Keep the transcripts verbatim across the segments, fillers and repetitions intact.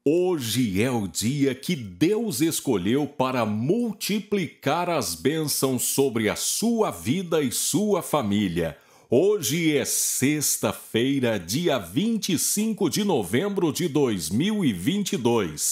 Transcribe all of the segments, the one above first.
Hoje é o dia que Deus escolheu para multiplicar as bênçãos sobre a sua vida e sua família. Hoje é sexta-feira, dia vinte e cinco de novembro de dois mil e vinte e dois.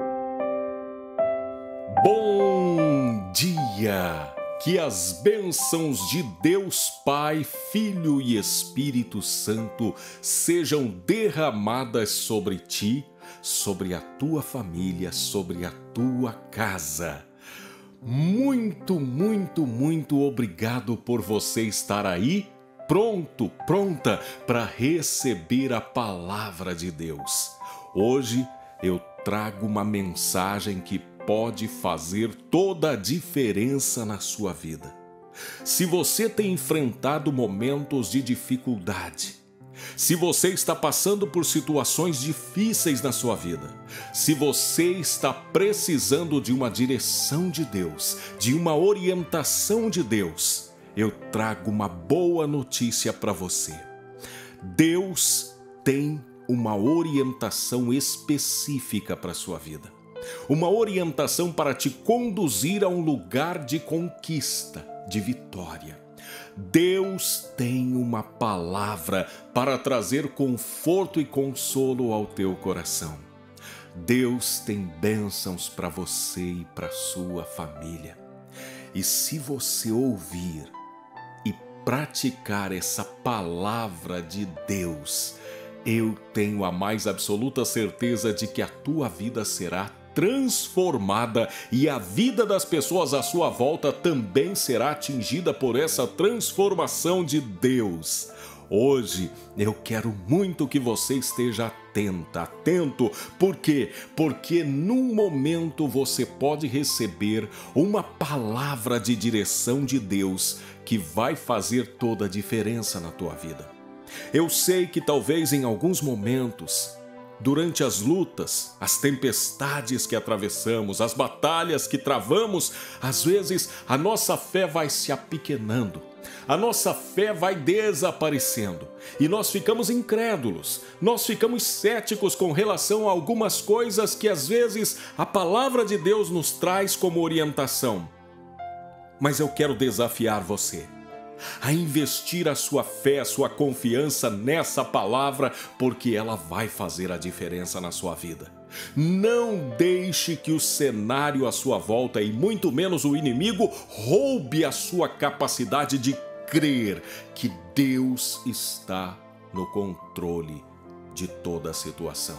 Bom dia! Que as bênçãos de Deus Pai, Filho e Espírito Santo sejam derramadas sobre ti, sobre a tua família, sobre a tua casa. Muito, muito, muito obrigado por você estar aí, pronto, pronta para receber a palavra de Deus. Hoje eu trago uma mensagem que pode fazer toda a diferença na sua vida. Se você tem enfrentado momentos de dificuldade, se você está passando por situações difíceis na sua vida, se você está precisando de uma direção de Deus, de uma orientação de Deus, eu trago uma boa notícia para você. Deus tem uma orientação específica para a sua vida. Uma orientação para te conduzir a um lugar de conquista, de vitória. Deus tem uma palavra para trazer conforto e consolo ao teu coração. Deus tem bênçãos para você e para sua família. E se você ouvir e praticar essa palavra de Deus, eu tenho a mais absoluta certeza de que a tua vida será transformada e a vida das pessoas à sua volta também será atingida por essa transformação de Deus. Hoje eu quero muito que você esteja atenta, atento. Por quê? Porque num momento você pode receber uma palavra de direção de Deus que vai fazer toda a diferença na tua vida. Eu sei que talvez em alguns momentos, durante as lutas, as tempestades que atravessamos, as batalhas que travamos, às vezes a nossa fé vai se apequenando, a nossa fé vai desaparecendo e nós ficamos incrédulos, nós ficamos céticos com relação a algumas coisas que às vezes a palavra de Deus nos traz como orientação. Mas eu quero desafiar você a investir a sua fé, a sua confiança nessa palavra, porque ela vai fazer a diferença na sua vida. Não deixe que o cenário à sua volta e muito menos o inimigo roube a sua capacidade de crer que Deus está no controle de toda a situação.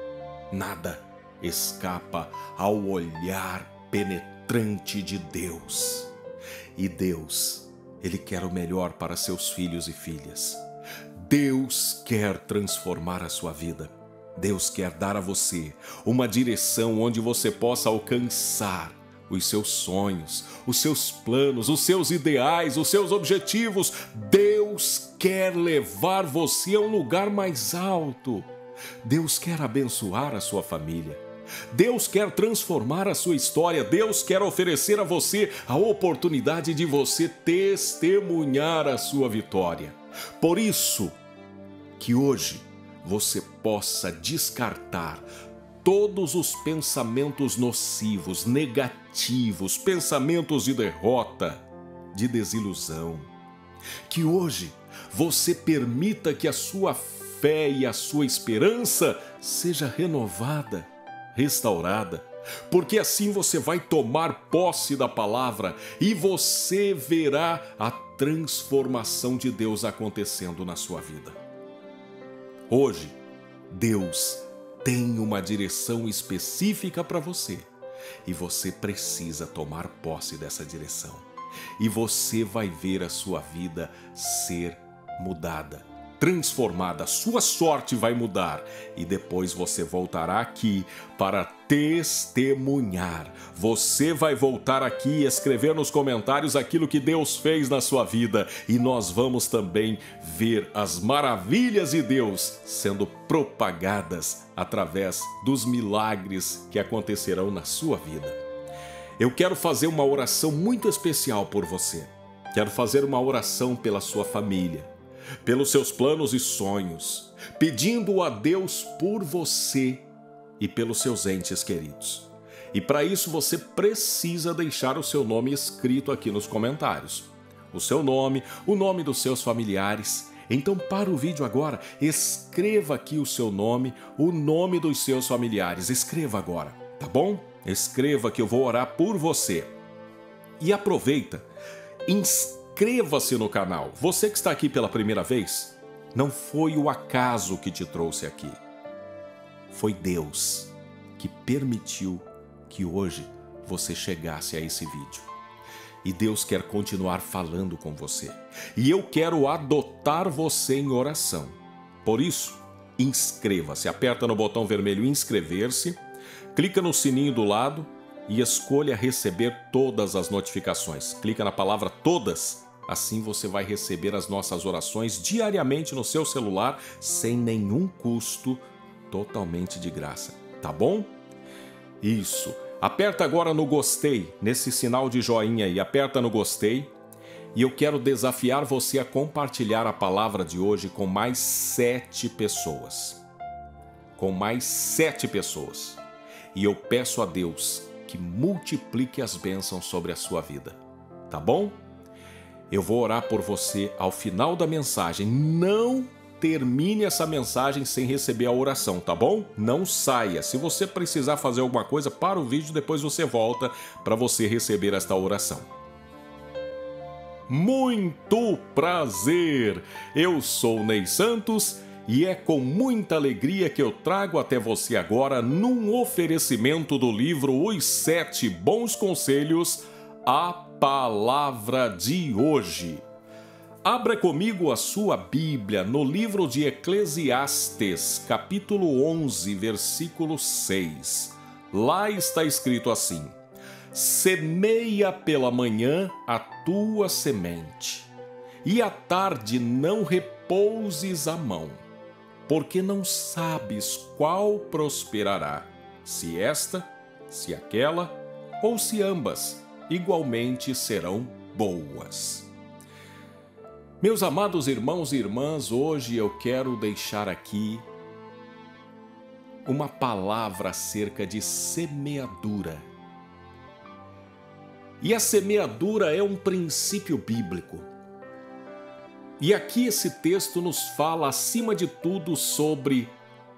Nada escapa ao olhar penetrante de Deus. E Deus, Ele quer o melhor para seus filhos e filhas. Deus quer transformar a sua vida. Deus quer dar a você uma direção onde você possa alcançar os seus sonhos, os seus planos, os seus ideais, os seus objetivos. Deus quer levar você a um lugar mais alto. Deus quer abençoar a sua família. Deus quer transformar a sua história. Deus quer oferecer a você a oportunidade de você testemunhar a sua vitória. Por isso, que hoje você possa descartar todos os pensamentos nocivos, negativos, pensamentos de derrota, de desilusão. Que hoje você permita que a sua fé e a sua esperança seja renovada, restaurada, porque assim você vai tomar posse da palavra e você verá a transformação de Deus acontecendo na sua vida. Hoje, Deus tem uma direção específica para você e você precisa tomar posse dessa direção. E você vai ver a sua vida ser mudada, transformada, sua sorte vai mudar e depois você voltará aqui para testemunhar. Você vai voltar aqui e escrever nos comentários aquilo que Deus fez na sua vida e nós vamos também ver as maravilhas de Deus sendo propagadas através dos milagres que acontecerão na sua vida. Eu quero fazer uma oração muito especial por você. Quero fazer uma oração pela sua família, pelos seus planos e sonhos, pedindo a Deus por você e pelos seus entes queridos. E para isso você precisa deixar o seu nome escrito aqui nos comentários. O seu nome, o nome dos seus familiares. Então para o vídeo agora, escreva aqui o seu nome, o nome dos seus familiares. Escreva agora, tá bom? Escreva que eu vou orar por você. E aproveita, inscreva-se no canal. Você que está aqui pela primeira vez, não foi o acaso que te trouxe aqui. Foi Deus que permitiu que hoje você chegasse a esse vídeo. E Deus quer continuar falando com você. E eu quero adotar você em oração. Por isso, inscreva-se. Aperta no botão vermelho inscrever-se, clica no sininho do lado e escolha receber todas as notificações. Clica na palavra todas. Assim você vai receber as nossas orações diariamente no seu celular, sem nenhum custo, totalmente de graça. Tá bom? Isso. Aperta agora no gostei, nesse sinal de joinha aí, aperta no gostei. E eu quero desafiar você a compartilhar a palavra de hoje com mais sete pessoas. Com mais sete pessoas. E eu peço a Deus que multiplique as bênçãos sobre a sua vida. Tá bom? Eu vou orar por você ao final da mensagem. Não termine essa mensagem sem receber a oração, tá bom? Não saia. Se você precisar fazer alguma coisa, para o vídeo, depois você volta para você receber esta oração. Muito prazer! Eu sou Ney Santos e é com muita alegria que eu trago até você agora, num oferecimento do livro Os Sete Bons Conselhos, a palavra de hoje. Abra comigo a sua Bíblia no livro de Eclesiastes, capítulo onze, versículo seis. Lá está escrito assim: semeia pela manhã a tua semente, e à tarde não repouses a mão, porque não sabes qual prosperará, se esta, se aquela, ou se ambas igualmente serão boas. Meus amados irmãos e irmãs, hoje eu quero deixar aqui uma palavra acerca de semeadura. E a semeadura é um princípio bíblico. E aqui esse texto nos fala, acima de tudo, sobre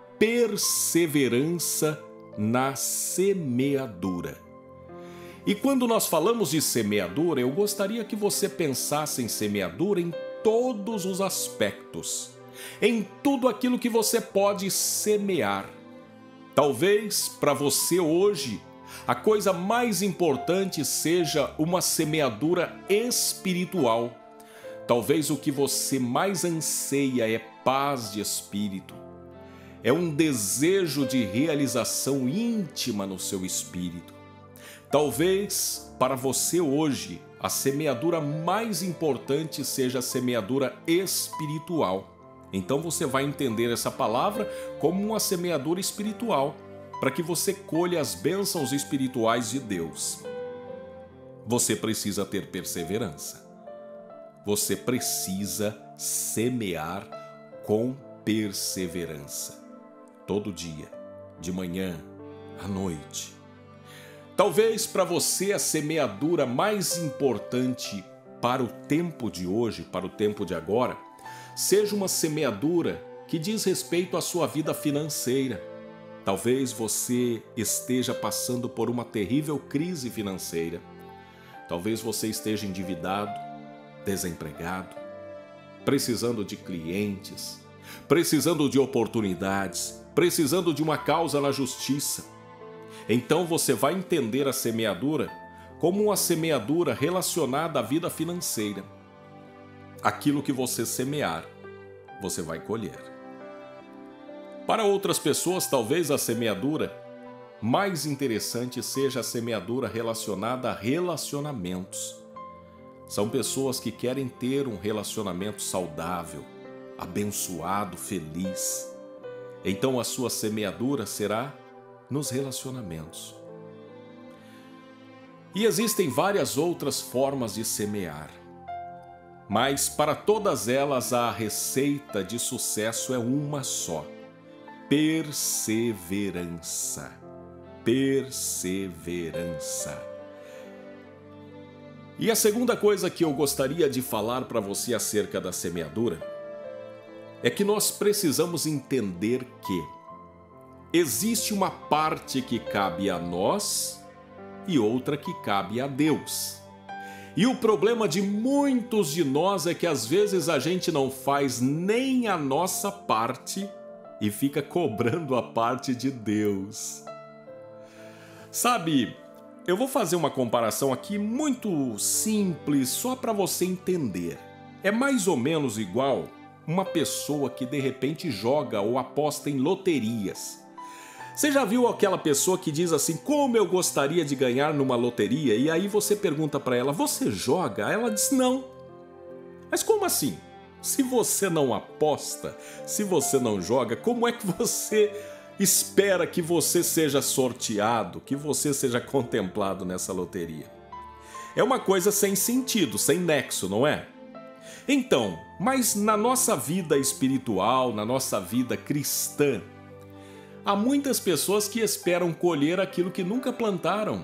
perseverança na semeadura. E quando nós falamos de semeadura, eu gostaria que você pensasse em semeadura em todos os aspectos, em tudo aquilo que você pode semear. Talvez para você hoje a coisa mais importante seja uma semeadura espiritual. Talvez o que você mais anseia é paz de espírito. É um desejo de realização íntima no seu espírito. Talvez para você hoje a semeadura mais importante seja a semeadura espiritual. Então você vai entender essa palavra como uma semeadura espiritual, para que você colha as bênçãos espirituais de Deus. Você precisa ter perseverança. Você precisa semear com perseverança. Todo dia, de manhã, à noite. Talvez para você a semeadura mais importante para o tempo de hoje, para o tempo de agora, seja uma semeadura que diz respeito à sua vida financeira. Talvez você esteja passando por uma terrível crise financeira. Talvez você esteja endividado, desempregado, precisando de clientes, precisando de oportunidades, precisando de uma causa na justiça. Então você vai entender a semeadura como uma semeadura relacionada à vida financeira. Aquilo que você semear, você vai colher. Para outras pessoas, talvez a semeadura mais interessante seja a semeadura relacionada a relacionamentos. São pessoas que querem ter um relacionamento saudável, abençoado, feliz. Então a sua semeadura será nos relacionamentos. E existem várias outras formas de semear. Mas para todas elas a receita de sucesso é uma só. perseverança. Perseverança. E a segunda coisa que eu gostaria de falar para você acerca da semeadura é que nós precisamos entender que existe uma parte que cabe a nós e outra que cabe a Deus. E o problema de muitos de nós é que às vezes a gente não faz nem a nossa parte e fica cobrando a parte de Deus. Sabe, eu vou fazer uma comparação aqui muito simples, só para você entender. É mais ou menos igual uma pessoa que de repente joga ou aposta em loterias. Você já viu aquela pessoa que diz assim, como eu gostaria de ganhar numa loteria? E aí você pergunta para ela, você joga? Ela diz, não. Mas como assim? Se você não aposta, se você não joga, como é que você espera que você seja sorteado, que você seja contemplado nessa loteria? É uma coisa sem sentido, sem nexo, não é? Então, mas na nossa vida espiritual, na nossa vida cristã, há muitas pessoas que esperam colher aquilo que nunca plantaram.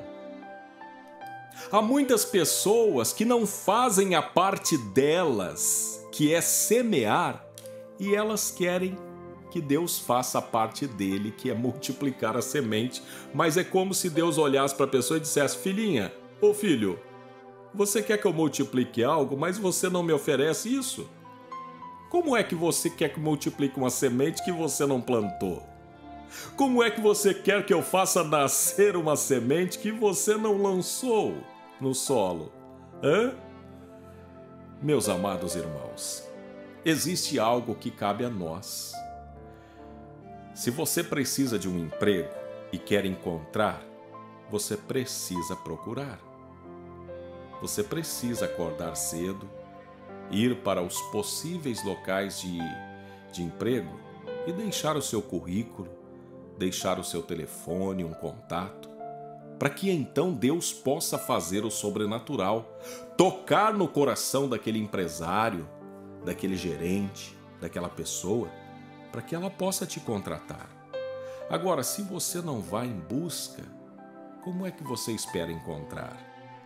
Há muitas pessoas que não fazem a parte delas, que é semear, e elas querem que Deus faça a parte dele, que é multiplicar a semente. Mas é como se Deus olhasse para a pessoa e dissesse, filhinha, ô filho, você quer que eu multiplique algo, mas você não me oferece isso? Como é que você quer que eu multiplique uma semente que você não plantou? Como é que você quer que eu faça nascer uma semente que você não lançou no solo? Hã? Meus amados irmãos, existe algo que cabe a nós. Se você precisa de um emprego e quer encontrar, você precisa procurar. Você precisa acordar cedo, ir para os possíveis locais de, de emprego e deixar o seu currículo, deixar o seu telefone, um contato, para que então Deus possa fazer o sobrenatural, tocar no coração daquele empresário, daquele gerente, daquela pessoa, para que ela possa te contratar. Agora, se você não vai em busca, como é que você espera encontrar?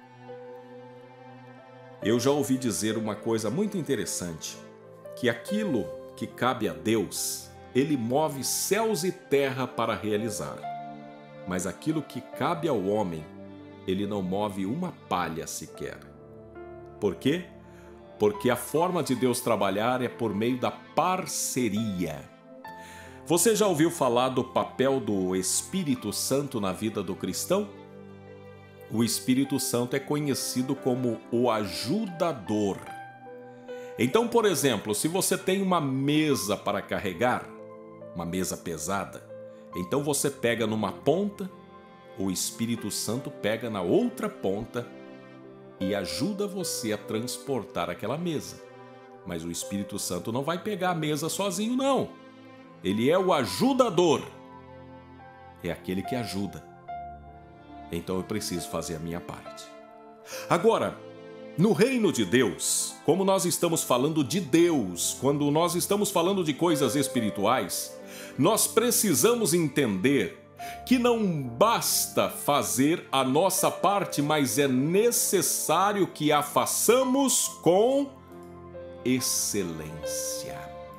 Eu já ouvi dizer uma coisa muito interessante, que aquilo que cabe a Deus, Ele move céus e terra para realizar. Mas aquilo que cabe ao homem, Ele não move uma palha sequer. Por quê? Porque a forma de Deus trabalhar é por meio da parceria. Você já ouviu falar do papel do Espírito Santo na vida do cristão? O Espírito Santo é conhecido como o ajudador. Então, por exemplo, se você tem uma mesa para carregar, uma mesa pesada, então você pega numa ponta, o Espírito Santo pega na outra ponta e ajuda você a transportar aquela mesa. Mas o Espírito Santo não vai pegar a mesa sozinho, não. Ele é o ajudador. É aquele que ajuda. Então eu preciso fazer a minha parte. Agora, no reino de Deus, como nós estamos falando de Deus, quando nós estamos falando de coisas espirituais, nós precisamos entender que não basta fazer a nossa parte, mas é necessário que a façamos com excelência.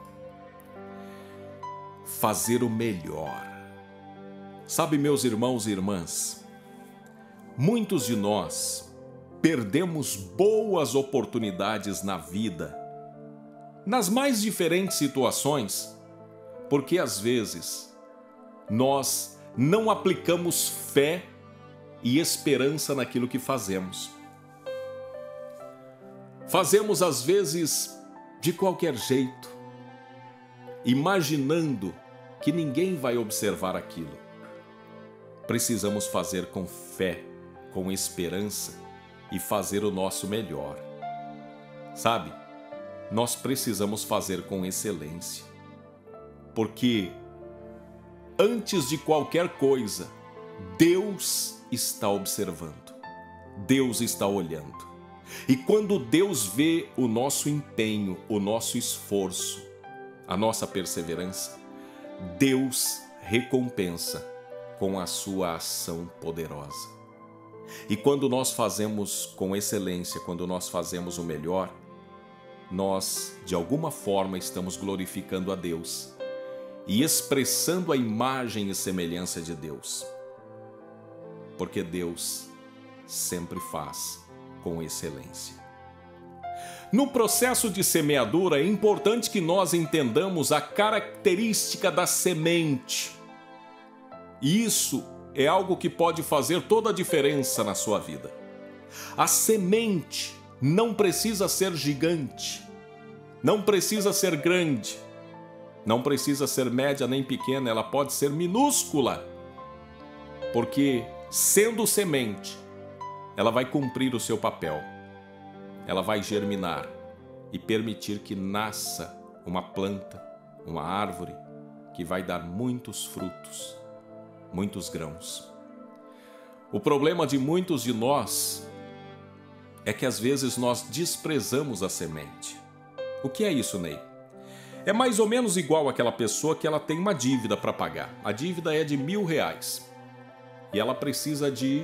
Fazer o melhor. Sabe, meus irmãos e irmãs, muitos de nós perdemos boas oportunidades na vida, nas mais diferentes situações, porque às vezes nós não aplicamos fé e esperança naquilo que fazemos. Fazemos às vezes de qualquer jeito, imaginando que ninguém vai observar aquilo. Precisamos fazer com fé, com esperança e fazer o nosso melhor. Sabe, nós precisamos fazer com excelência, porque antes de qualquer coisa, Deus está observando, Deus está olhando. E quando Deus vê o nosso empenho, o nosso esforço, a nossa perseverança, Deus recompensa com a sua ação poderosa. E quando nós fazemos com excelência, quando nós fazemos o melhor, nós, de alguma forma, estamos glorificando a Deus e expressando a imagem e semelhança de Deus. Porque Deus sempre faz com excelência. No processo de semeadura, é importante que nós entendamos a característica da semente. E isso é algo que pode fazer toda a diferença na sua vida. A semente não precisa ser gigante, não precisa ser grande, não precisa ser média nem pequena, ela pode ser minúscula. Porque, sendo semente, ela vai cumprir o seu papel. Ela vai germinar e permitir que nasça uma planta, uma árvore, que vai dar muitos frutos, muitos grãos. O problema de muitos de nós é que às vezes nós desprezamos a semente. O que é isso, Ney? É mais ou menos igual àquela pessoa que ela tem uma dívida para pagar. A dívida é de mil reais e ela precisa de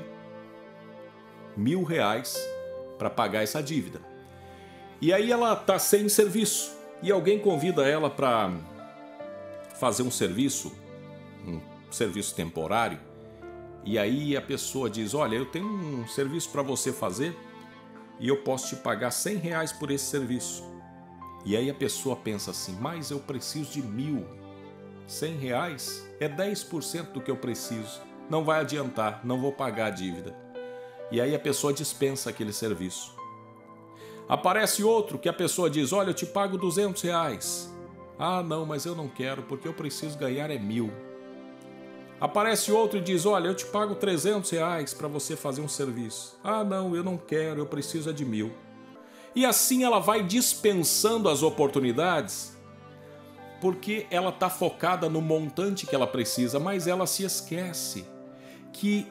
mil reais para pagar essa dívida. E aí ela está sem serviço e alguém convida ela para fazer um serviço, um serviço temporário, e aí a pessoa diz: olha, eu tenho um serviço para você fazer e eu posso te pagar cem reais por esse serviço. E aí a pessoa pensa assim: mas eu preciso de mil, cem reais é dez por cento do que eu preciso, não vai adiantar, não vou pagar a dívida. E aí a pessoa dispensa aquele serviço. Aparece outro que a pessoa diz: olha, eu te pago duzentos reais. Ah, não, mas eu não quero, porque eu preciso ganhar é mil. Aparece outro e diz: olha, eu te pago trezentos reais para você fazer um serviço. Ah, não, eu não quero, eu preciso é de mil. E assim ela vai dispensando as oportunidades, porque ela está focada no montante que ela precisa, mas ela se esquece que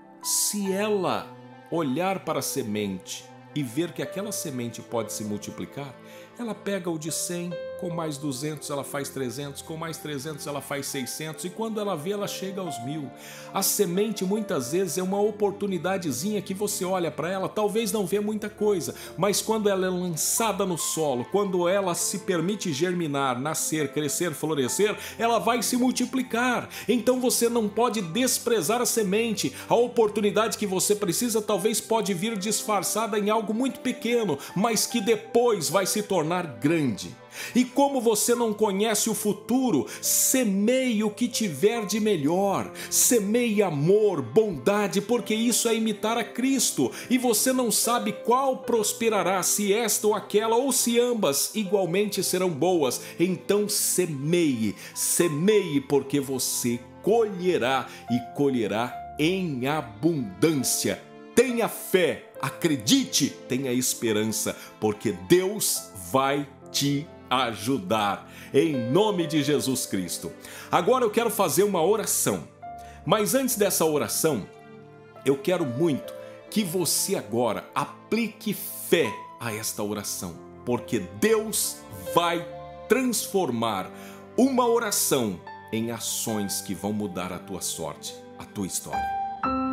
se ela olhar para a semente e ver que aquela semente pode se multiplicar, ela pega o de cem, com mais duzentos ela faz trezentos, com mais trezentos ela faz seiscentos, e quando ela vê, ela chega aos mil. A semente muitas vezes é uma oportunidadezinha que você olha para ela, talvez não vê muita coisa, mas quando ela é lançada no solo, quando ela se permite germinar, nascer, crescer, florescer, ela vai se multiplicar. Então você não pode desprezar a semente. A oportunidade que você precisa talvez pode vir disfarçada em algo muito pequeno, mas que depois vai se tornar grande. E como você não conhece o futuro, semeie o que tiver de melhor. Semeie amor, bondade, porque isso é imitar a Cristo. E você não sabe qual prosperará, se esta ou aquela, ou se ambas igualmente serão boas. Então semeie, semeie, porque você colherá e colherá em abundância. Tenha fé, acredite, tenha esperança, porque Deus vai te ajudar, em nome de Jesus Cristo. Agora eu quero fazer uma oração, mas antes dessa oração, eu quero muito que você agora aplique fé a esta oração, porque Deus vai transformar uma oração em ações que vão mudar a tua sorte, a tua história.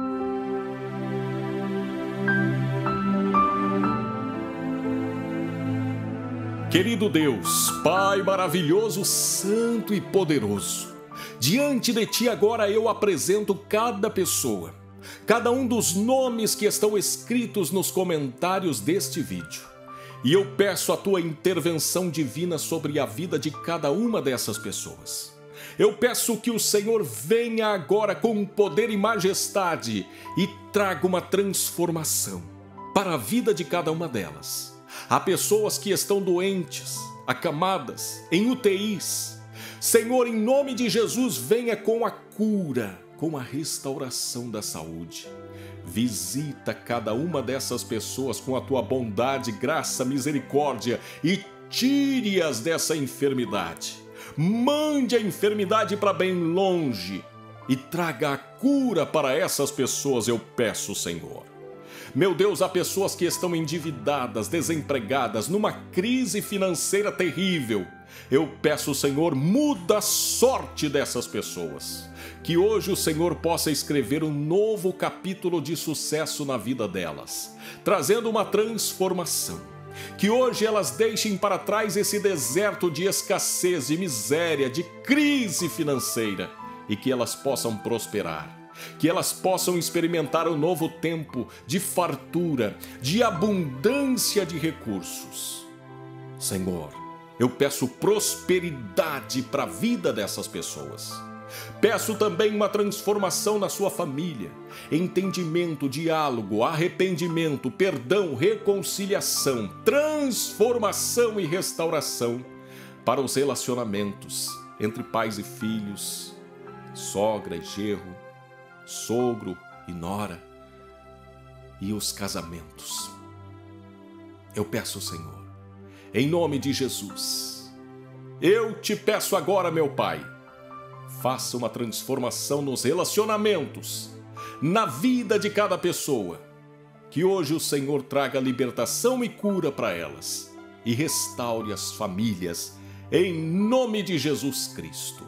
Querido Deus, Pai maravilhoso, santo e poderoso, diante de Ti agora eu apresento cada pessoa, cada um dos nomes que estão escritos nos comentários deste vídeo. E eu peço a Tua intervenção divina sobre a vida de cada uma dessas pessoas. Eu peço que o Senhor venha agora com poder e majestade e traga uma transformação para a vida de cada uma delas. Há pessoas que estão doentes, acamadas, em U T Is. Senhor, em nome de Jesus, venha com a cura, com a restauração da saúde. Visita cada uma dessas pessoas com a tua bondade, graça, misericórdia e tire-as dessa enfermidade. Mande a enfermidade para bem longe e traga a cura para essas pessoas, eu peço, Senhor. Meu Deus, há pessoas que estão endividadas, desempregadas, numa crise financeira terrível. Eu peço, Senhor, muda a sorte dessas pessoas. Que hoje o Senhor possa escrever um novo capítulo de sucesso na vida delas, trazendo uma transformação. Que hoje elas deixem para trás esse deserto de escassez, de miséria, de crise financeira, e que elas possam prosperar. Que elas possam experimentar um novo tempo de fartura, de abundância de recursos. Senhor, eu peço prosperidade para a vida dessas pessoas. Peço também uma transformação na sua família, entendimento, diálogo, arrependimento, perdão, reconciliação, transformação e restauração para os relacionamentos entre pais e filhos, sogra e genro, sogro e nora, e os casamentos. Eu peço, Senhor, em nome de Jesus, eu te peço agora, meu Pai, faça uma transformação nos relacionamentos, na vida de cada pessoa, que hoje o Senhor traga libertação e cura para elas e restaure as famílias, em nome de Jesus Cristo.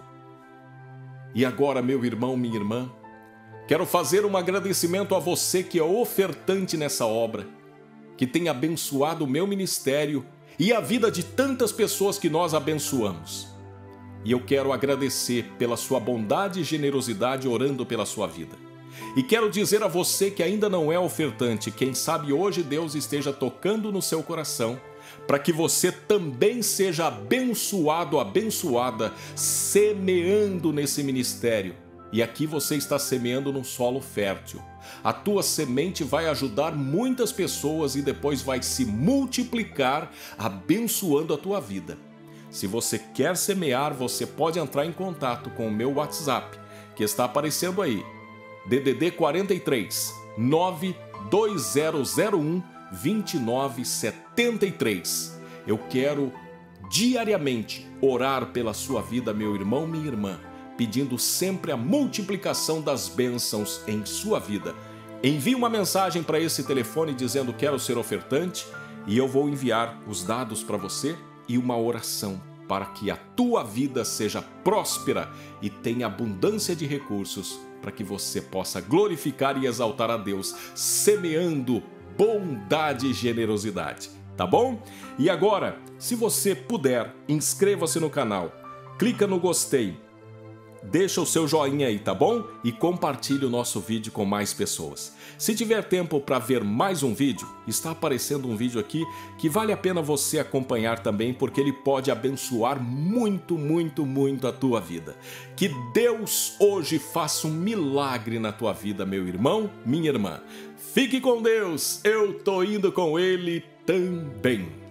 E agora, meu irmão, minha irmã, quero fazer um agradecimento a você que é ofertante nessa obra, que tem abençoado o meu ministério e a vida de tantas pessoas que nós abençoamos. E eu quero agradecer pela sua bondade e generosidade orando pela sua vida. E quero dizer a você que ainda não é ofertante, quem sabe hoje Deus esteja tocando no seu coração, para que você também seja abençoado, abençoada, semeando nesse ministério. E aqui você está semeando num solo fértil. A tua semente vai ajudar muitas pessoas e depois vai se multiplicar, abençoando a tua vida. Se você quer semear, você pode entrar em contato com o meu WhatsApp, que está aparecendo aí. D D D quarenta e três, nove dois zero zero um, dois nove sete três. Eu quero diariamente orar pela sua vida, meu irmão, minha irmã, pedindo sempre a multiplicação das bênçãos em sua vida. Envie uma mensagem para esse telefone dizendo quero ser ofertante e eu vou enviar os dados para você e uma oração para que a tua vida seja próspera e tenha abundância de recursos para que você possa glorificar e exaltar a Deus, semeando bondade e generosidade, tá bom? E agora, se você puder, inscreva-se no canal, clica no gostei, deixa o seu joinha aí, tá bom? E compartilhe o nosso vídeo com mais pessoas. Se tiver tempo para ver mais um vídeo, está aparecendo um vídeo aqui que vale a pena você acompanhar também, porque ele pode abençoar muito, muito, muito a tua vida. Que Deus hoje faça um milagre na tua vida, meu irmão, minha irmã. Fique com Deus, eu tô indo com Ele também.